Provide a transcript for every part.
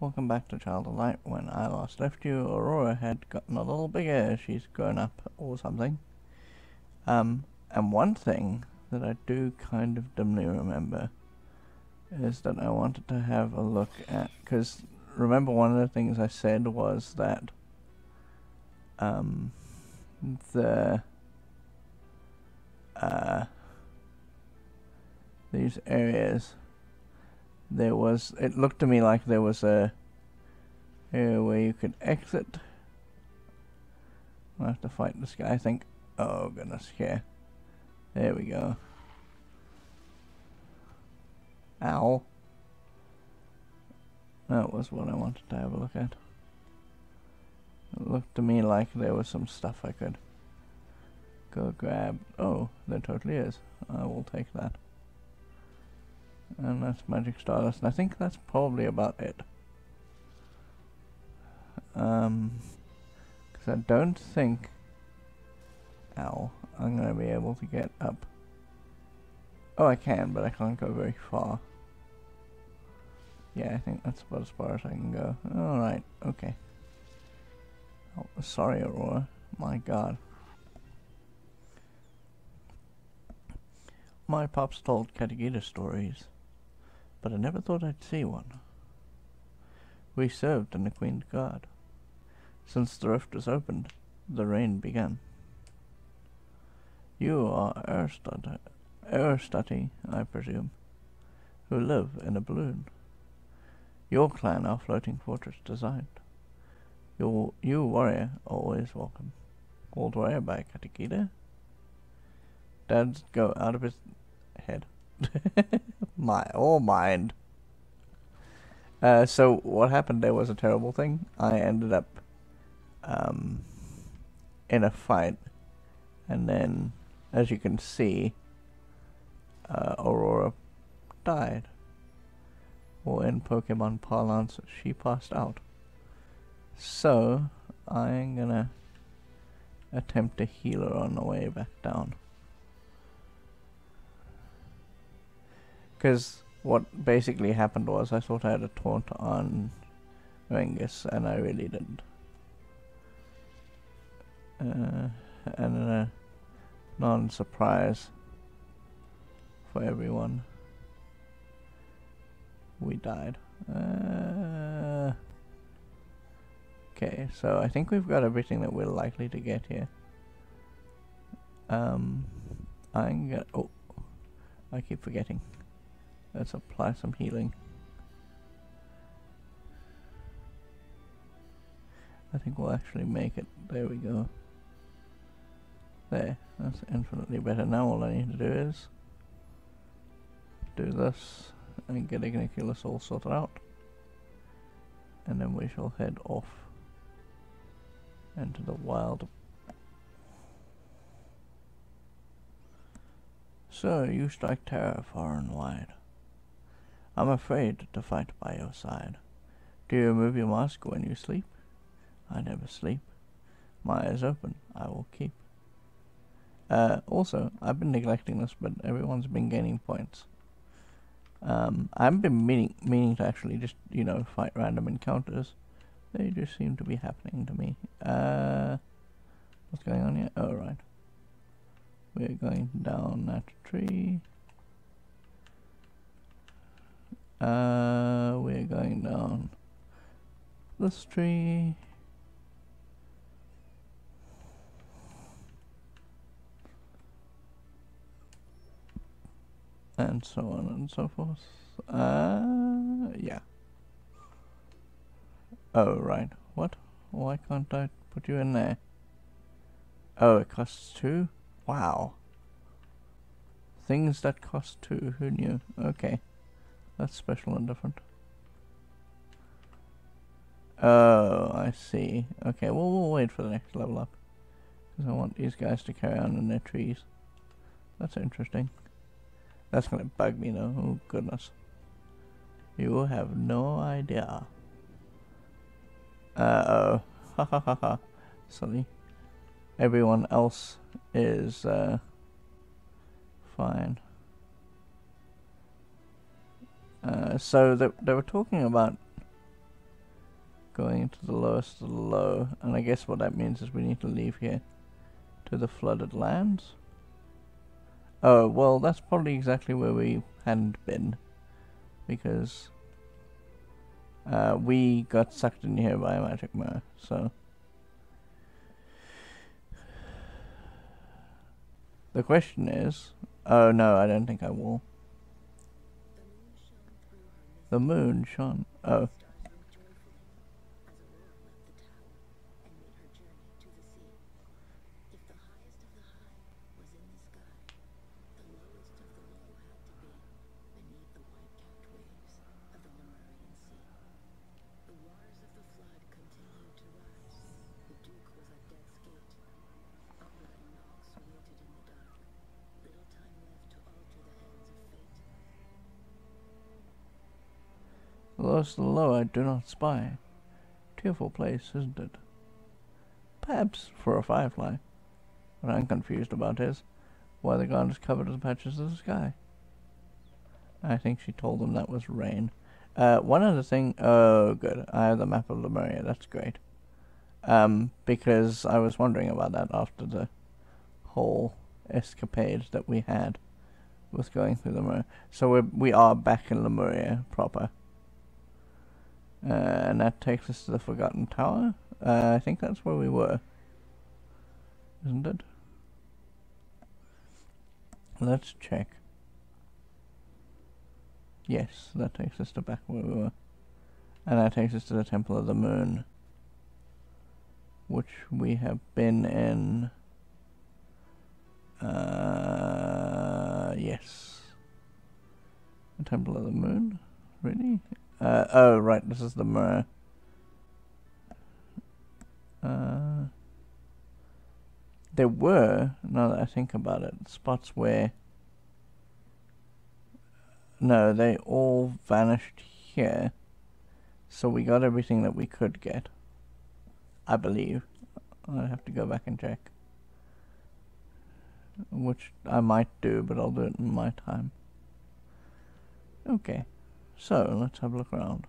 Welcome back to Child of Light. When I last left you, Aurora had gotten a little bigger. She's grown up or something. And one thing that I do kind of dimly remember is that I wanted to have a look at, because remember one of the things I said was that these areas, it looked to me like there was a area where you could exit. I'll have to fight this guy, I think. Oh goodness, here. There we go. Ow. That was what I wanted to have a look at. It looked to me like there was some stuff I could go grab. Oh, there totally is. I will take that. And that's magic stardust, and I think that's probably about it. Because I don't think... Ow. I'm going to be able to get up. Oh, I can, but I can't go very far. Yeah, I think that's about as far as I can go. Alright, okay. Oh, sorry, Aurora. My god. My pops told Katagita stories, but I never thought I'd see one. We served in the Queen's Guard. Since the rift was opened, the rain began. You are Aristati, I presume, who live in a balloon. Your clan our floating fortress designed. You warrior, always welcome. Called warrior by Katakita. Dad's go out of his head. All mind. So what happened there was a terrible thing. I ended up in a fight, and then, as you can see, Aurora died. Or in Pokemon parlance, she passed out. So, I'm gonna attempt to heal her on the way back down. Because what basically happened was I thought I had a taunt on Rengus, and I really didn't. And a non-surprise for everyone, we died. Okay, so I think we've got everything that we're likely to get here. I'm gonna... Oh, I keep forgetting. Let's apply some healing. I think we'll actually make it. There we go. There, that's infinitely better. Now all I need to do is do this and get Igniculus all sorted out. And then we shall head off into the wild. So, you strike terror far and wide. I'm afraid to fight by your side. Do you remove your mask when you sleep? I never sleep. My eyes open, I will keep. Also, I've been neglecting this, but everyone's been gaining points. I haven't been meaning to actually just, you know, fight random encounters. They just seem to be happening to me. What's going on here? Oh, right. We're going down that tree. We're going down this tree. And so on and so forth. Yeah. Oh, right. What? Why can't I put you in there? Oh, it costs 2? Wow. Things that cost 2, who knew? Okay. That's special and different. Oh, I see. Okay, well, we'll wait for the next level up. Because I want these guys to carry on in their trees. That's interesting. That's gonna bug me though, oh goodness. You have no idea. Uh-oh. Ha ha ha ha. Silly. Everyone else is, fine. So they were talking about going into the lowest of the low, and I guess what that means is we need to leave here to the flooded lands. Oh, well, that's probably exactly where we hadn't been, because we got sucked in here by a magic mirror, so the question is, oh no, I don't think I will. The moon shone. Oh. The lowest of the low I do not spy. Tearful place, isn't it? Perhaps for a firefly. What I'm confused about is why the ground is covered with patches of the sky. I think she told them that was rain. One other thing. Oh, good. I have the map of Lemuria. That's great. Because I was wondering about that after the whole escapade that we had with going through Lemuria. So we are back in Lemuria proper. And that takes us to the Forgotten Tower. I think that's where we were. Isn't it? Let's check. Yes, that takes us to back where we were. And that takes us to the Temple of the Moon, which we have been in. Yes. The Temple of the Moon? Really? Oh, right, this is the mirror. There were, now that I think about it, spots where... No, they all vanished here. So we got everything that we could get. I believe. I'd have to go back and check. Which I might do, but I'll do it in my time. Okay. So, let's have a look around.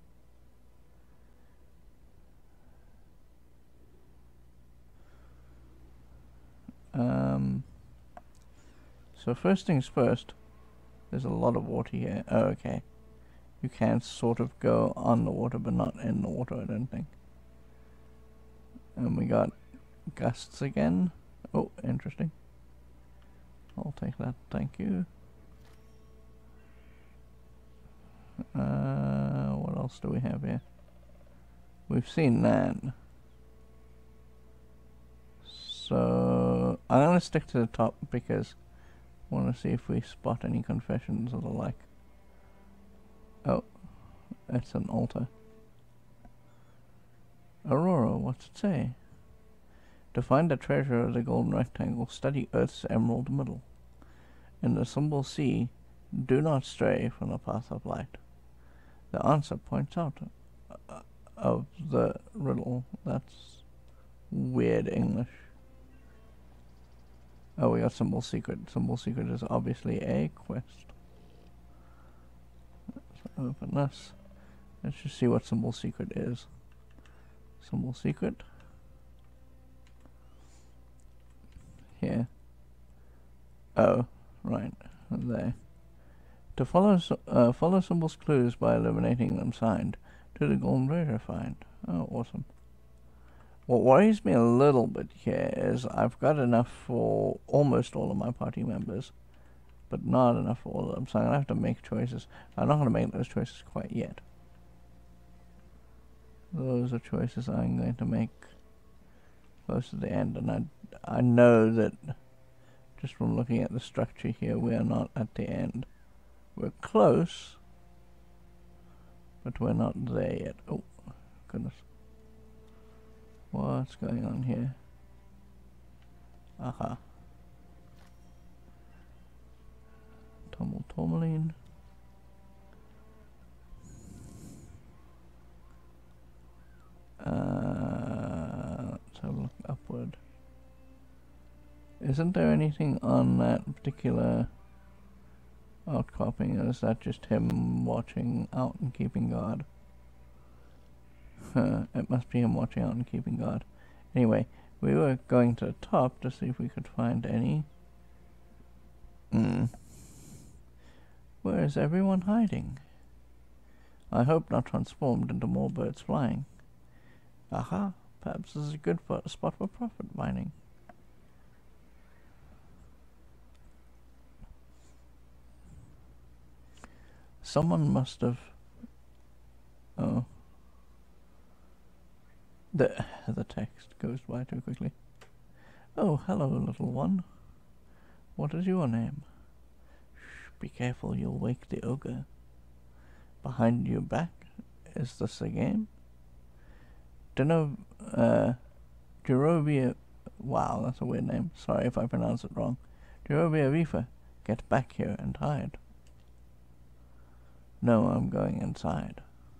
So first things first, there's a lot of water here. Oh, okay. You can sort of go on the water, but not in the water, I don't think. And we got gusts again. Oh, interesting. I'll take that, thank you. What else do we have here? We've seen that. So I'm gonna stick to the top because I want to see if we spot any confessions or the like. Oh, that's an altar. Aurora, what's it say? To find the treasure of the golden rectangle, study Earth's emerald middle. In the symbol C, do not stray from the path of light. The answer points out of the riddle. That's weird English. Oh, we got symbol secret. Symbol secret is obviously a quest. Let's open this. Let's just see what symbol secret is. Symbol secret. Here. Oh, right. There. To follow symbols' clues by eliminating them signed. To the golden treasure find. Oh, awesome. What worries me a little bit here is I've got enough for almost all of my party members, but not enough for all of them, so I'm going to have to make choices. I'm not going to make those choices quite yet. Those are choices I'm going to make close to the end, and I know that just from looking at the structure here, we are not at the end. We're close, but we're not there yet. Oh, goodness. What's going on here? Aha. Tourmaline. Let's have a look upward. Isn't there anything on that particular outcropping, or is that just him watching out and keeping guard? It must be him watching out and keeping guard. Anyway, we were going to the top to see if we could find any... Where is everyone hiding? I hope not transformed into more birds flying. Aha, perhaps this is a good spot for profit mining. Someone must have... Oh. The text goes by too quickly. Oh, hello, little one. What is your name? Shh, be careful, you'll wake the ogre. Behind your back? Is this a game? Durovia... Wow, that's a weird name. Sorry if I pronounce it wrong. Durovia Reefer, get back here and hide. No, I'm going inside.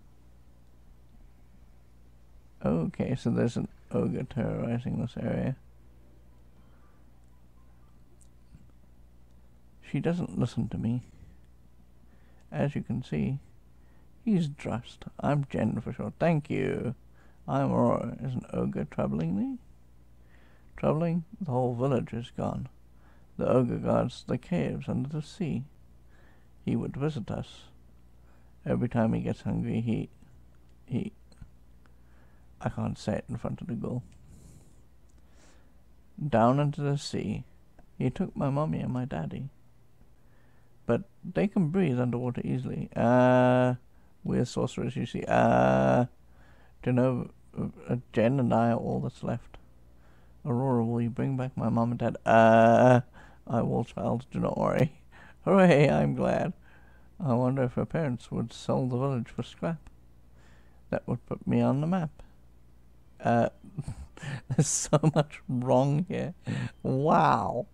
Okay, so there's an ogre terrorizing this area. She doesn't listen to me. As you can see, he's dressed. I'm Jen for short. Thank you. I'm Aurora. Is an ogre troubling me? Troubling? The whole village is gone. The ogre guards the caves under the sea. He would visit us. Every time he gets hungry, he... I can't say it in front of the ghoul. Down into the sea. He took my mommy and my daddy. But they can breathe underwater easily. We're sorcerers, you see. Do you know, Jen and I are all that's left. Aurora, will you bring back my mom and dad? I will, child, do not worry. Hooray, I'm glad. I wonder if her parents would sell the village for scrap. That would put me on the map. There's so much wrong here. Wow.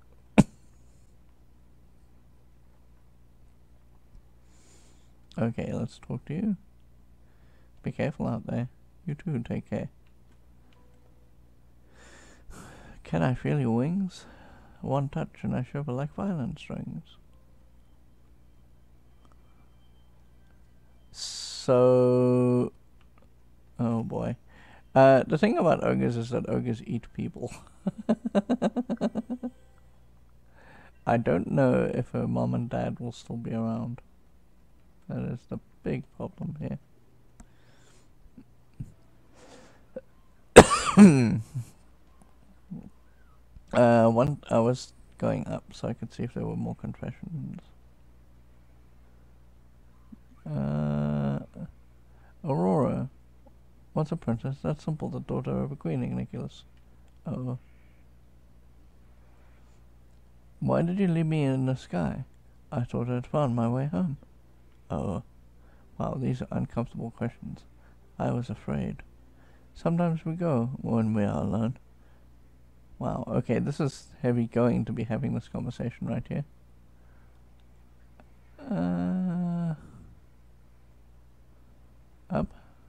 Okay, let's talk to you. Be careful out there. You too, take care. Can I feel your wings? One touch and I shiver like violin strings. So... Oh boy. The thing about ogres is that ogres eat people. I don't know if her mom and dad will still be around. That is the big problem here. I was going up so I could see if there were more confessions. Aurora. What's a princess? That's simple, the daughter of a queen, Nicholas. Oh. Why did you leave me in the sky? I thought I'd found my way home. Oh. Wow, these are uncomfortable questions. I was afraid. Sometimes we go when we are alone. Wow, okay, this is heavy going to be having this conversation right here. Up.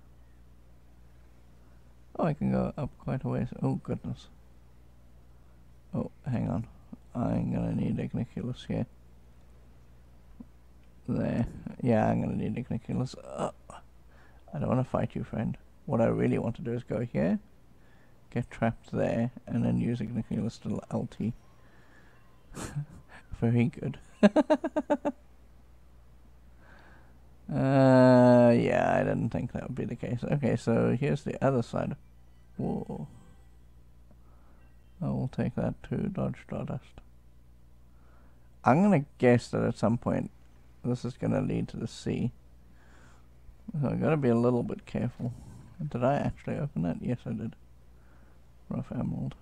Oh, I can go up quite a ways. Oh, goodness. Oh, hang on. I'm gonna need Igniculus here. There. Yeah, I'm gonna need Igniculus. I don't want to fight you, friend. What I really want to do is go here, get trapped there, and then use Igniculus to LT. Very good. Yeah, I didn't think that would be the case. Okay, so here's the other side. Whoa. I will take that to dodge stardust. I'm gonna guess that at some point this is gonna lead to the sea. So I gotta be a little bit careful. Did I actually open that? Yes, I did. Rough emerald.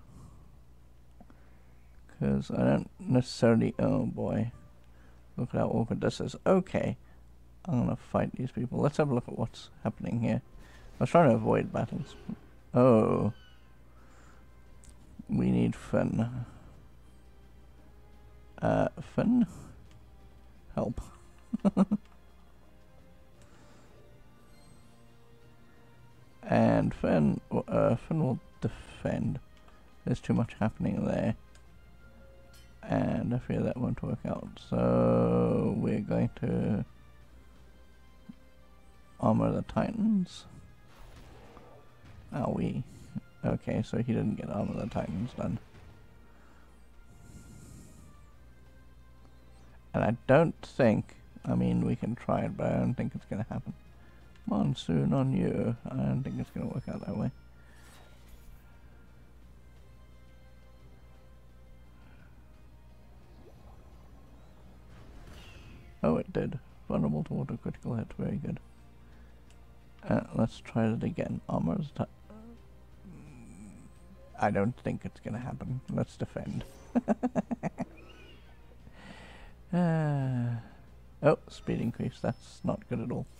Because I don't necessarily... Oh boy. Look at how awkward this is. Okay. I'm gonna fight these people. Let's have a look at what's happening here. I was trying to avoid battles. Oh. We need Finn. Finn? Help. And Finn will defend. There's too much happening there. And I fear that won't work out. So we're going to armor the Titans. Owie. Okay, so he didn't get Armor of the Titans done. And I don't think, I mean, we can try it, but I don't think it's going to happen. Monsoon on you. I don't think it's going to work out that way. Oh, it did. Vulnerable to auto critical hit. Very good. Let's try it again. Armor's I don't think it's gonna happen. Let's defend. Oh, speed increase. That's not good at all.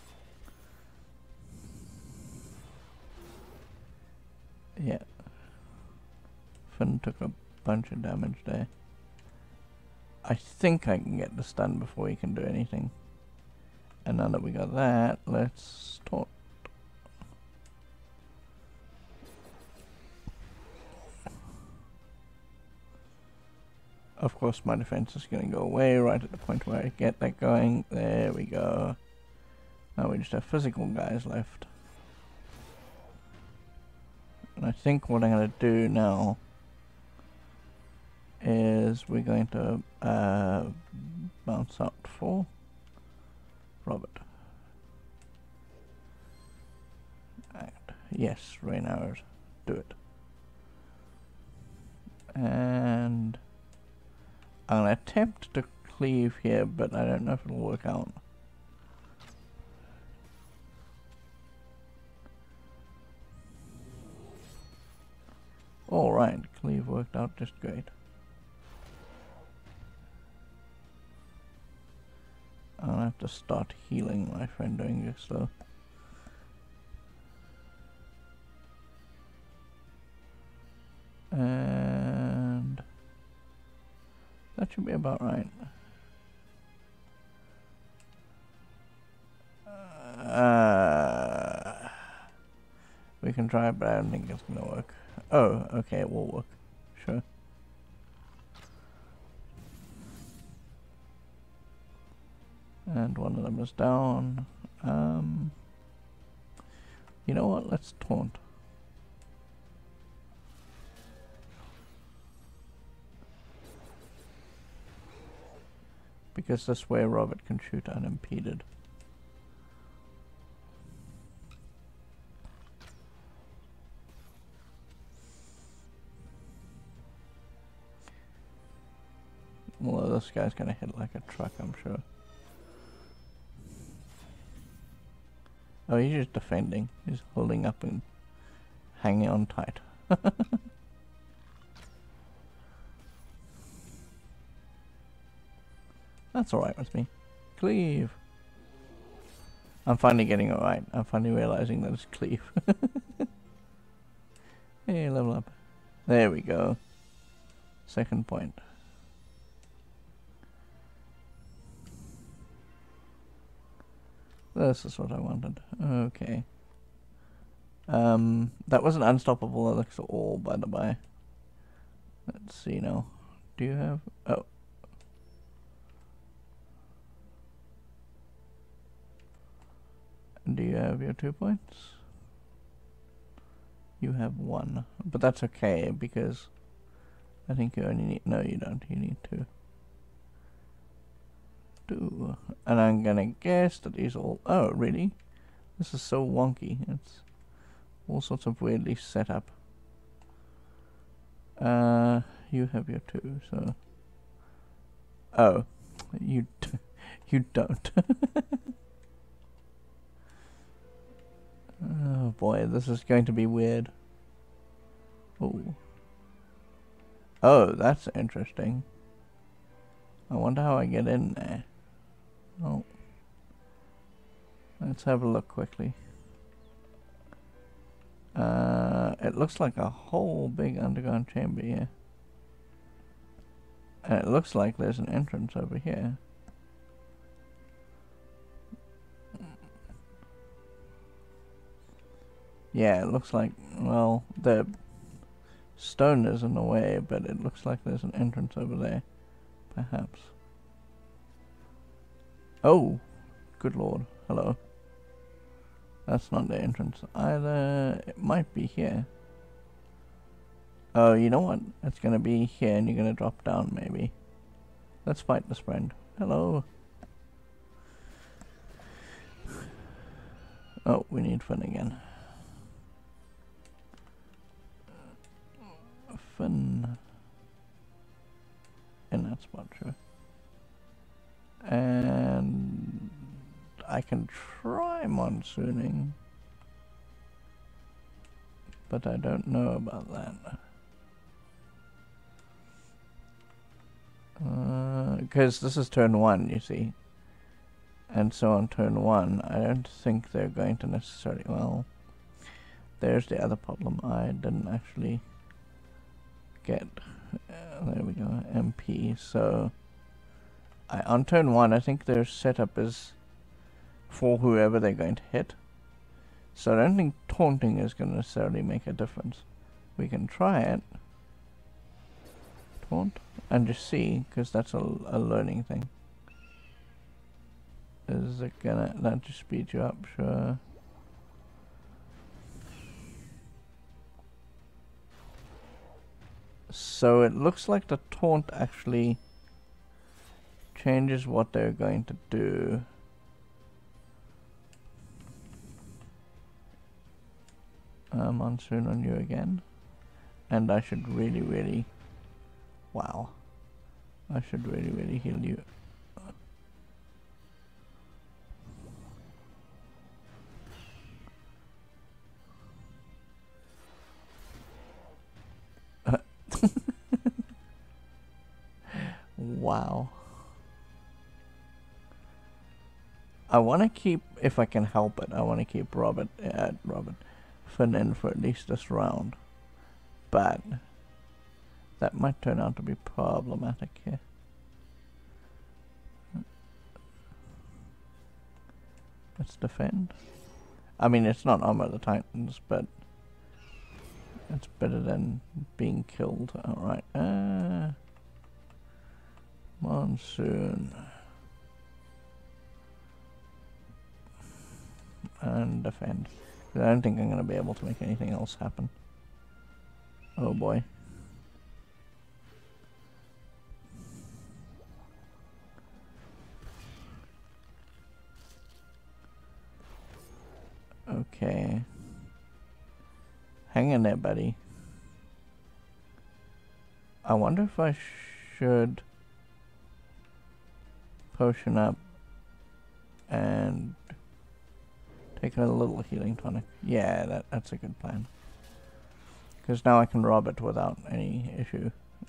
Yeah. Finn took a bunch of damage there. I think I can get the stun before he can do anything. And now that we got that, let's taunt. Of course my defense is going to go away right at the point where I get that going. There we go. Now we just have physical guys left. And I think what I'm going to do now is we're going to bounce out for Robert. And yes, rain arrows. Do it. And I'm going to attempt to cleave here, but I don't know if it'll work out. Alright, cleave worked out just great. I'll have to start healing my friend doing this though. And that should be about right. We can try it, but I don't think it's gonna work. Oh, okay, it will work. Sure. And one of them is down. You know what? Let's taunt. Because this way Robert can shoot unimpeded. Well, this guy's gonna hit like a truck, I'm sure. Oh, he's just defending. He's holding up and hanging on tight. That's alright with me. Cleave. I'm finally getting it right. I'm finally realizing that it's cleave. Hey, level up. There we go. Second point. This is what I wanted. Okay. That wasn't unstoppable elixir all, by the by. Let's see now. Do you have... Oh. Do you have your 2 points? You have 1. But that's okay, because I think you only need... No, you don't. You need 2. 2. And I'm gonna guess that these all... Oh, really? This is so wonky. It's all sorts of weirdly set up. You have your 2, so... Oh. You don't. Oh boy, this is going to be weird. Oh. Oh, that's interesting. I wonder how I get in there. Oh. Let's have a look quickly. It looks like a whole big underground chamber here. And it looks like there's an entrance over here. Yeah, it looks like, well, the stone is in the way, but it looks like there's an entrance over there, perhaps. Oh, good lord, hello. That's not the entrance either. It might be here. Oh, you know what? It's gonna be here and you're gonna drop down maybe. Let's fight this friend. Hello. Oh, we need fun again. Fun. In that spot, sure. And I can try monsooning, but I don't know about that. Because this is turn 1, you see. And so on turn 1, I don't think they're going to necessarily... Well, there's the other problem. I didn't actually get... there we go, MP. So, on turn 1, I think their setup is for whoever they're going to hit. So I don't think taunting is going to necessarily make a difference. We can try it. Taunt. And just see, because that's a learning thing. Is it gonna... that just speed you up? Sure. So it looks like the taunt actually changes what they're going to do. Monsoon on you again. And I should really... Wow. I should really heal you. Wow. I want to keep, if I can help it, I want to keep Finn in for at least this round. But that might turn out to be problematic here. Let's defend. I mean, it's not Armor of the Titans, but it's better than being killed. Alright. Monsoon. And defend. I don't think I'm going to be able to make anything else happen. Oh boy. Okay. Hang in there, buddy. I wonder if I should potion up and take a little healing tonic. Yeah, that's a good plan. Because now I can rob it without any issue.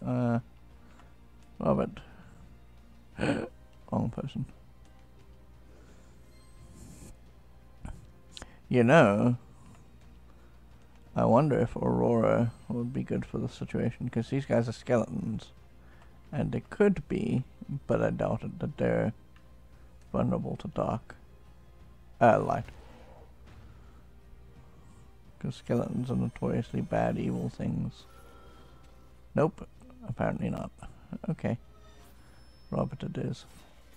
Rob it. Wrong person. You know, I wonder if Aurora would be good for the situation, because these guys are skeletons. And they could be, but I doubt it, that they're vulnerable to dark. Light. Because skeletons are notoriously bad, evil things. Nope, apparently not. Okay. Robert it is.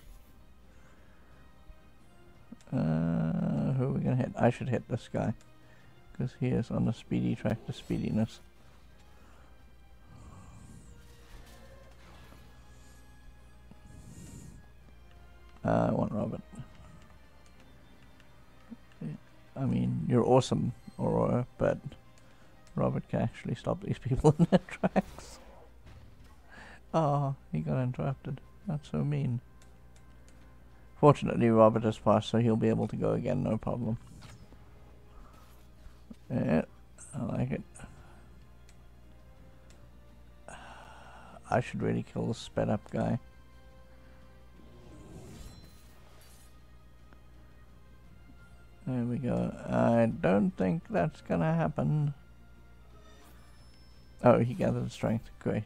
Who are we gonna hit? I should hit this guy, because he is on the speedy track to speediness. I want Robert. I mean, you're awesome, Aurora, but Robert can actually stop these people in their tracks. Oh, he got interrupted. That's so mean. Fortunately, Robert is fast, so he'll be able to go again, no problem. Yeah, I like it. I should really kill the sped up guy. There we go. I don't think that's gonna happen. Oh, he gathered strength. Great.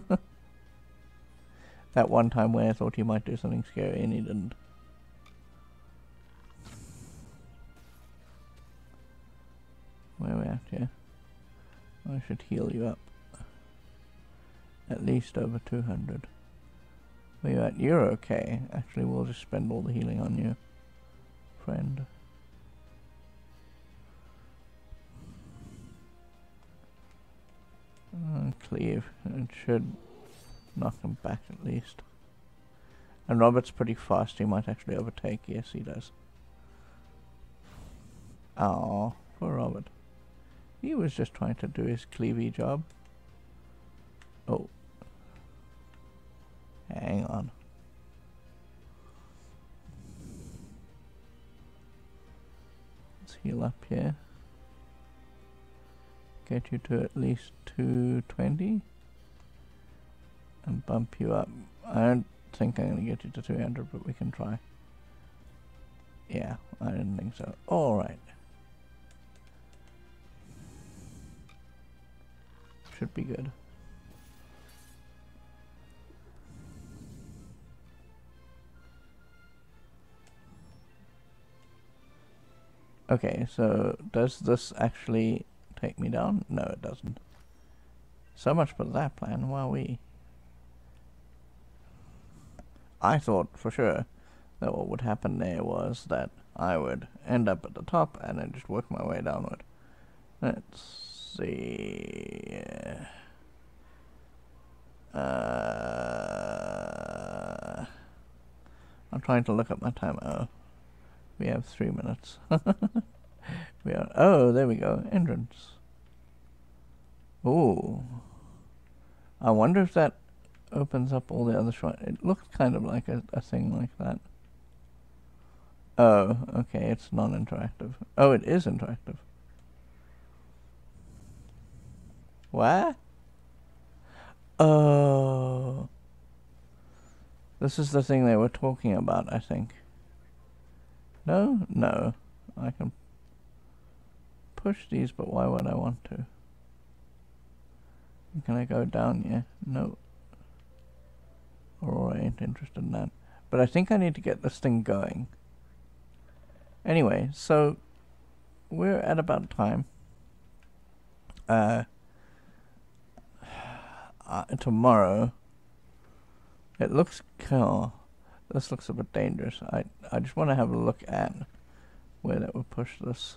That one time where I thought he might do something scary and he didn't. Where are we at here? I should heal you up. At least over 200. Where you at? You're okay. Actually, we'll just spend all the healing on you, friend. cleave. It should knock him back at least. And Robert's pretty fast. He might actually overtake. Yes, he does. Oh, poor Robert. He was just trying to do his cleavy job. Oh. Hang on. Let's heal up here. Get you to at least 220. And bump you up. I don't think I'm going to get you to 200, but we can try. Yeah, I didn't think so. Alright. Should be good. Okay, so does this actually take me down? No, it doesn't. So much for that plan, wowee. I thought for sure that what would happen there was that I would end up at the top and then just work my way downward. Let's see. I'm trying to look at my time. Oh, we have 3 minutes. We are. Oh, there we go. Entrance. Ooh. I wonder if that opens up all the other shrines. It looks kind of like a thing like that. Oh, okay, it's non-interactive. Oh, it is interactive. What? Oh. This is the thing they were talking about, I think. No? No. I can push these, but why would I want to? Can I go down? Yeah. No. Aurora ain't interested in that. But I think I need to get this thing going. Anyway, so we're at about time. Tomorrow. It looks... Oh, this looks a bit dangerous. I just want to have a look at where that would push this.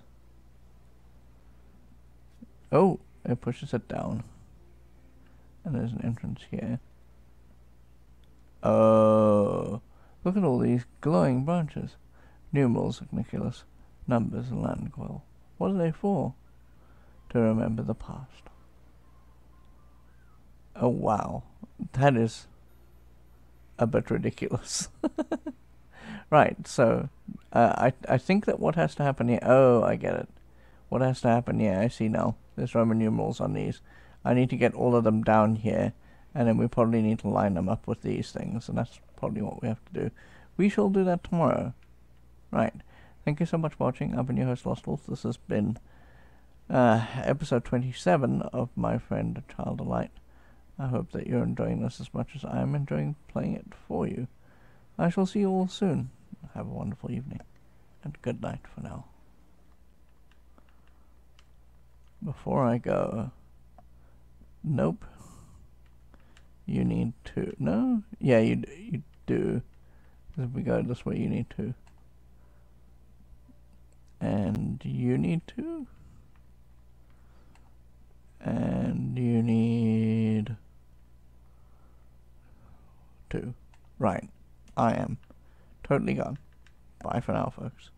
Oh, it pushes it down. And there's an entrance here. Oh, look at all these glowing branches. Numerals, Nicholas. Numbers, land coil. What are they for? To remember the past. Oh, wow. That is a bit ridiculous. Right, so I think that what has to happen here... Oh, I get it. What has to happen here, I see now. There's Roman numerals on these. I need to get all of them down here, and then we probably need to line them up with these things, and that's probably what we have to do. We shall do that tomorrow. Right. Thank you so much for watching. I've been your host, lostwolfe. This has been episode 27 of My Friend Child of Light. I hope that you're enjoying this as much as I'm enjoying playing it for you. I shall see you all soon. Have a wonderful evening, and good night for now. Before I go... Nope. You need to... No? Yeah, you do. If we go this way, you need to. And you need to. And you need... to. Right. I am totally gone. Bye for now, folks.